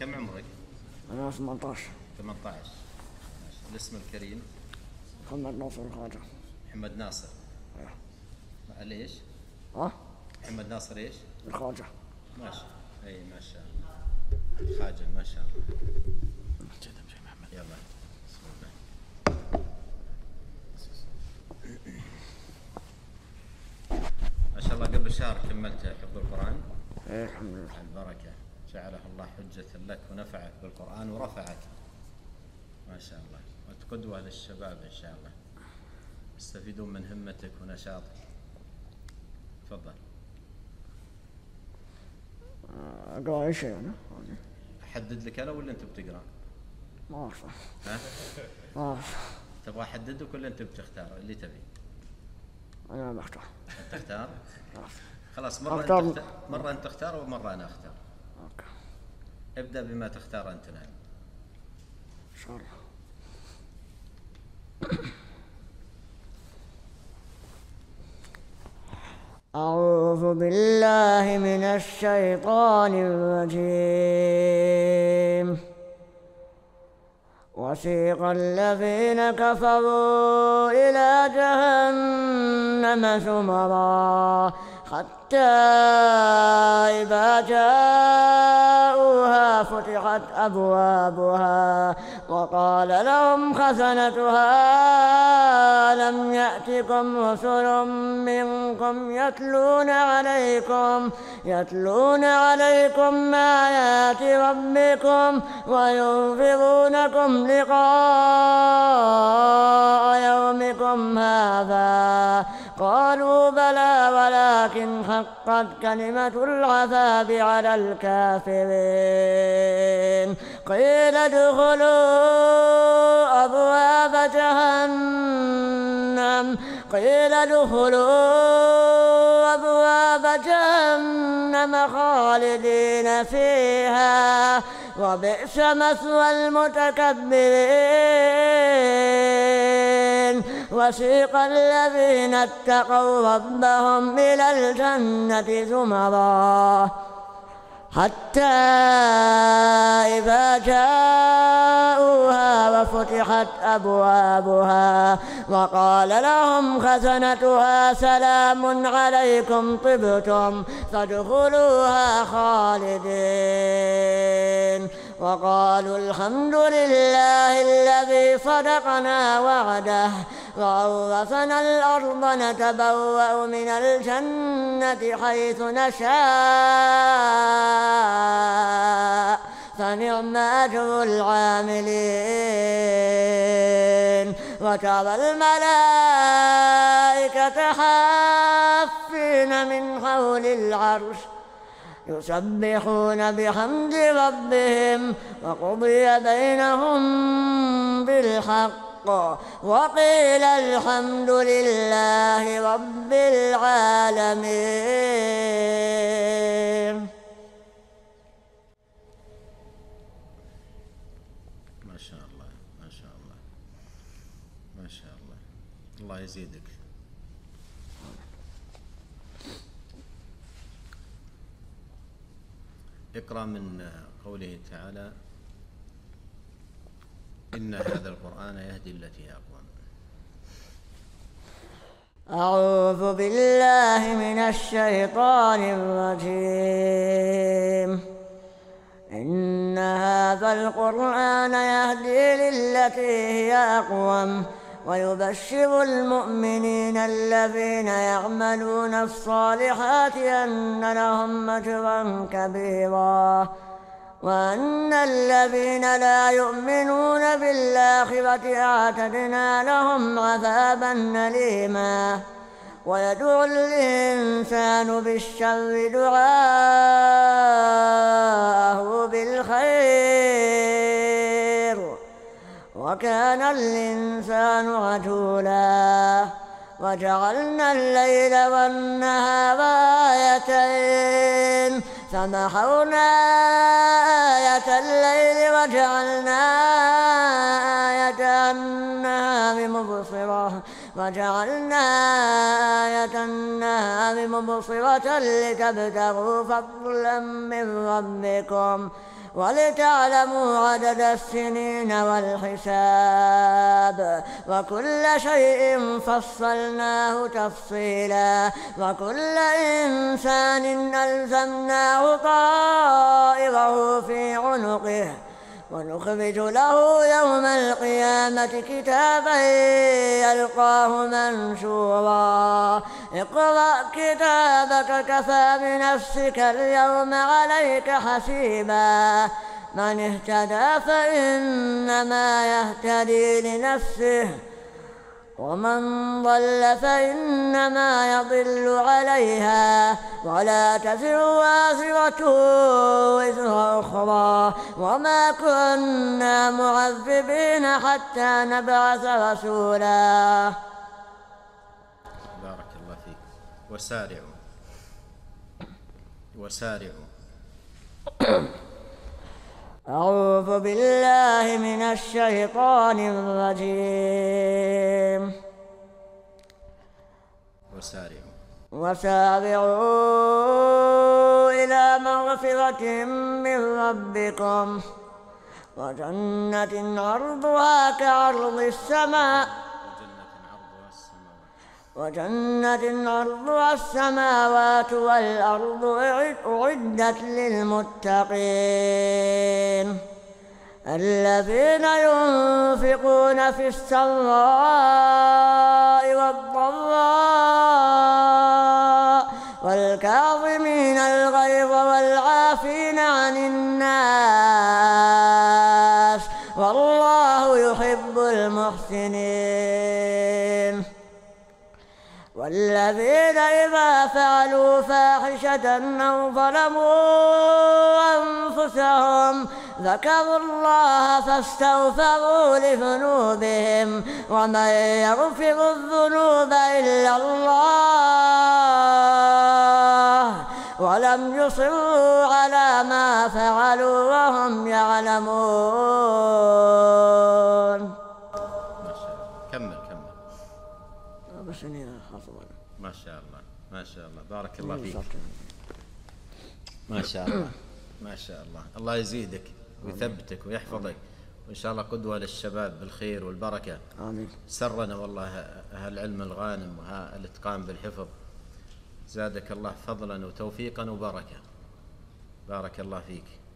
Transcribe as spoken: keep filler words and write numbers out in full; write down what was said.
كم عمرك؟ أنا ثمانية عشر. ثمانية عشر. الاسم الكريم؟ محمد ناصر الخواجة. محمد ناصر. ايه. ليش؟ ها؟ محمد ناصر ايش؟ الخواجة. ما شاء الله. اي ما شاء الله. الخواجة ما شاء الله. يلا بسم الله. ما شاء الله قبل شهر كملت حفظ القرآن؟ ايه الحمد لله. البركة، جعله الله حجة لك ونفعك بالقرآن ورفعك. ما شاء الله، وأنت قدوة للشباب إن شاء الله، يستفيدون من همتك ونشاطك. تفضل. أقرأ أي شيء أنا؟ أحدد لك أنا ولا أنت بتقرأ؟ ما أعرف. ها؟ ما أعرف. تبغى أحدد لك ولا أنت بتختار اللي تبي؟ أنا بختار. أنت تختار؟ أعرف. خلاص مرة أختار. أنت تختار، مرة أنت تختار ومرة أنا أختار. أوكي. ابدأ بما تختار أنت الآن. إن شاء الله. أعوذ بالله من الشيطان الرجيم. وسيق الذين كفروا إلى جهنم زمرا حتى إذا جاءوها فتحت أبوابها وقال لهم خزنتها ألم يأتكم رسل منكم يتلون عليكم يتلون عليكم آيات ربكم وينذرونكم لقاء يومكم هذا قالوا بلى ولكن حقت كلمة العذاب على الكافرين قيل ادخلوا أبواب جهنم قيل ادخلوا أبواب جهنم خالدين فيها وبئس مثوى المتكبرين وسيق الذين اتقوا ربهم إلى الجنة زمرا حتى إذا جاءوها وفتحت أبوابها وقال لهم خزنتها سلام عليكم طبتم فادخلوها خالدين وقالوا الحمد لله الذي صدقنا وعده وأورثنا الأرض نتبوأ من الجنة حيث نشاء فنعم أجر العاملين وترى الملائكة حافين من حول العرش يسبحون بحمد ربهم وقضي بينهم بالحق وقيل الحمد لله رب العالمين. ما شاء الله ما شاء الله ما شاء الله، الله يزيدك. اقرأ من قوله تعالى إن هذا القرآن يهدي التي هي أقوم. أعوذ بالله من الشيطان الرجيم. إن هذا القرآن يهدي للتي هي أقوم ويبشر المؤمنين الذين يعملون الصالحات أن لهم أجرا كبيرا وأن الذين لا يؤمنون بالآخرة أعتدنا لهم عذابا أليما ويدعو الإنسان بالشر دعاءه بالخير وكان الإنسان عجولا وجعلنا الليل والنهار آيتين فمحونا آية الليل وجعلنا آية النهار مبصرة وجعلنا آية النهار مبصرة لتبتغوا فضلا من ربكم ولتعلموا عدد السنين والحساب وكل شيء فصلناه تفصيلا وكل إنسان ألزمناه طائره في عنقه ونخرج له يوم القيامة كتابا يلقاه منشورا اقرأ كتابك كفى بنفسك اليوم عليك حسيبا من اهتدى فإنما يهتدي لنفسه ومن ضل فإنما يضل عليها ولا تزر وازرة وزر أخرى وما كنا معذبين حتى نبعث رسولا. بارك الله فيك. وسارعوا وسارعوا. أعوذ بالله من الشيطان الرجيم. وسارعوا وسارعوا إلى مغفرة من ربكم وجنة عرضها كعرض السماء وجنة عرضها السماوات والأرض أعدت للمتقين الذين ينفقون في السراء والضراء والكاظمين الغيظ والعافين عن الناس والله يحب المحسنين والذين إذا فعلوا فاحشة أو ظلموا أنفسهم ذكروا الله فاستغفروا لذنوبهم ومن يغفر الذنوب إلا الله ولم يصروا على ما فعلوا وهم يعلمون. كمل كمل. بس إني حافظ. ما شاء الله ما شاء الله بارك الله فيك. ما شاء الله ما شاء الله. الله يزيدك ويثبتك ويحفظك وإن شاء الله قدوة للشباب بالخير والبركة. آمين. سرنا والله هالعلم الغانم وهالإتقان بالحفظ. زادك الله فضلا وتوفيقا وبركة. بارك الله فيك.